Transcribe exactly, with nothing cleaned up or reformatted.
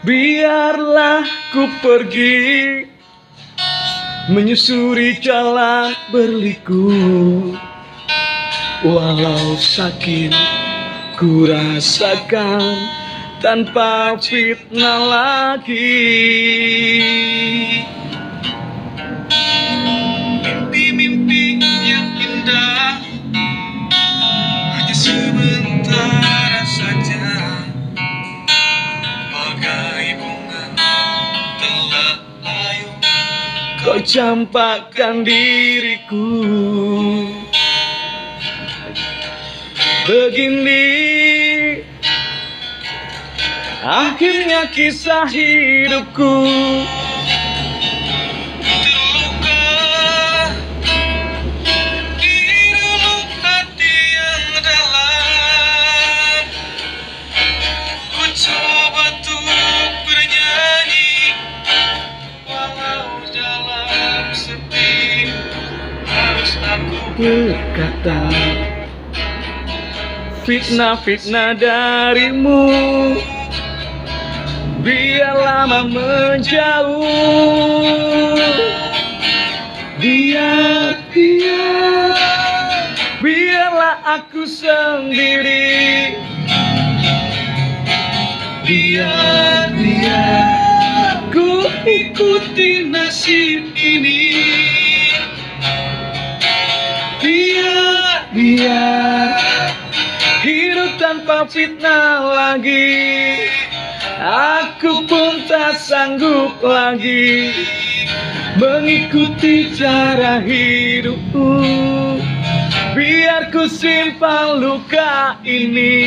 Biarlah ku pergi menyusuri jalan berliku, walau sakit ku rasakan tanpa fitnah lagi. Mimpi-mimpi yang indah hanya sementara saja, bagai bunga telah layu kau campakkan diriku. Begini akhirnya kisah hidupku, terluka di relung hati yang dalam. Ku coba untuk bernyanyi walau dalam sepi, harus aku berkata fitnah-fitnah darimu biar lama menjauh. Biar, biar, biarlah aku sendiri. Biar, biar ku ikuti nasib ini. Biar, biar hidup tanpa fitnah lagi. Aku pun tak sanggup lagi mengikuti cara hidupmu. Biar ku simpan luka ini.